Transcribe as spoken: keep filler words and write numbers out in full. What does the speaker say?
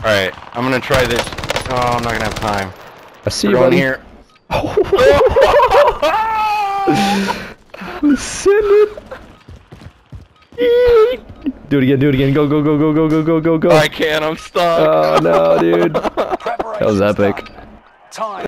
Alright, I'm gonna try this. Oh, I'm not gonna have time. I see We're you, going buddy. here. Send it. Do it again, do it again. Go, go, go, go, go, go, go, go, go. I can't, I'm stuck. Oh no, dude. That was epic. Time.